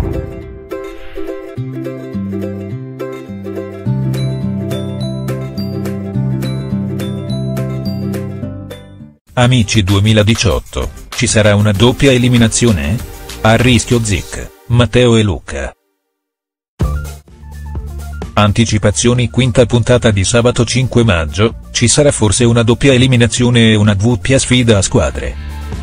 Amici 2018, ci sarà una doppia eliminazione? A rischio Zic, Matteo e Luca. Anticipazioni: quinta puntata di sabato 5 maggio, ci sarà forse una doppia eliminazione e una doppia sfida a squadre.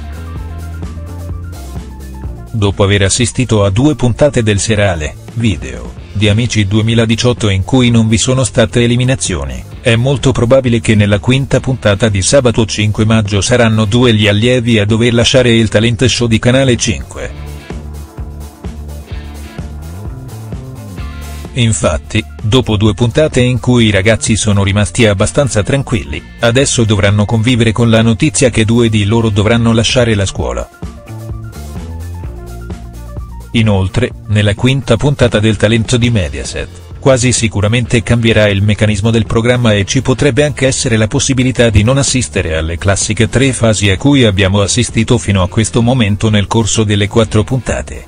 Dopo aver assistito a 2 puntate del seriale, video, di Amici 2018 in cui non vi sono state eliminazioni, è molto probabile che nella quinta puntata di sabato 5 maggio saranno 2 gli allievi a dover lasciare il talent show di Canale 5. Infatti, dopo 2 puntate in cui i ragazzi sono rimasti abbastanza tranquilli, adesso dovranno convivere con la notizia che 2 di loro dovranno lasciare la scuola. Inoltre, nella quinta puntata del talento di Mediaset, quasi sicuramente cambierà il meccanismo del programma e ci potrebbe anche essere la possibilità di non assistere alle classiche 3 fasi a cui abbiamo assistito fino a questo momento nel corso delle 4 puntate.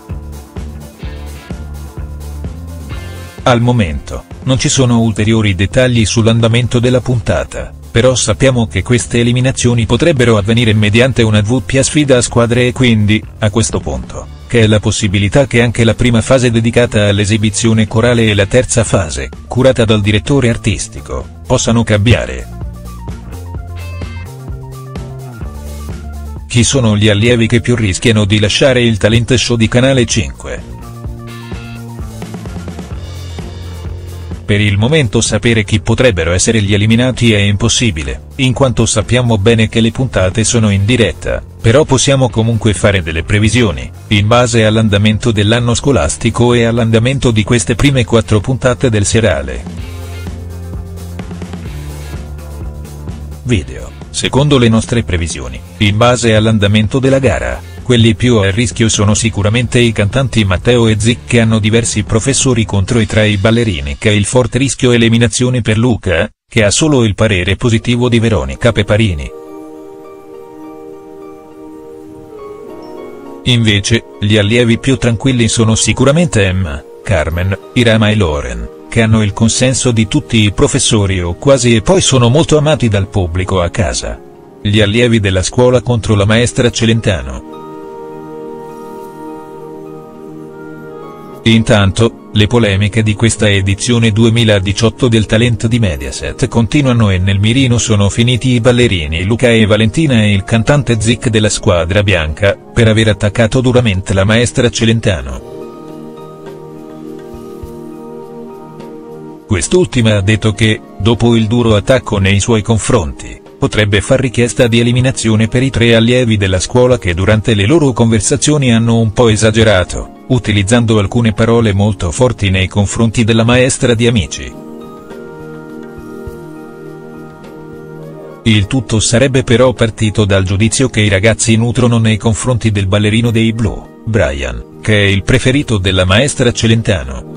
Al momento, non ci sono ulteriori dettagli sull'andamento della puntata, però sappiamo che queste eliminazioni potrebbero avvenire mediante una doppia sfida a squadre e quindi, a questo punto, che è la possibilità che anche la prima fase dedicata all'esibizione corale e la terza fase, curata dal direttore artistico, possano cambiare. Chi sono gli allievi che più rischiano di lasciare il talent show di Canale 5? Per il momento sapere chi potrebbero essere gli eliminati è impossibile, in quanto sappiamo bene che le puntate sono in diretta, però possiamo comunque fare delle previsioni, in base all'andamento dell'anno scolastico e all'andamento di queste prime 4 puntate del seriale. Video: secondo le nostre previsioni, in base all'andamento della gara, quelli più a rischio sono sicuramente i cantanti Matteo e Zic, che hanno diversi professori contro i 3 ballerini, che è il forte rischio eliminazione per Luca, che ha solo il parere positivo di Veronica Peparini. Invece, gli allievi più tranquilli sono sicuramente Emma, Carmen, Irama e Loren, che hanno il consenso di tutti i professori o quasi e poi sono molto amati dal pubblico a casa. Gli allievi della scuola contro la maestra Celentano. Intanto, le polemiche di questa edizione 2018 del talent di Mediaset continuano e nel mirino sono finiti i ballerini Luca e Valentina e il cantante Zic della squadra bianca, per aver attaccato duramente la maestra Celentano. Quest'ultima ha detto che, dopo il duro attacco nei suoi confronti, potrebbe far richiesta di eliminazione per i 3 allievi della scuola che durante le loro conversazioni hanno un po' esagerato, utilizzando alcune parole molto forti nei confronti della maestra di Amici. Il tutto sarebbe però partito dal giudizio che i ragazzi nutrono nei confronti del ballerino dei Blu, Brian, che è il preferito della maestra Celentano.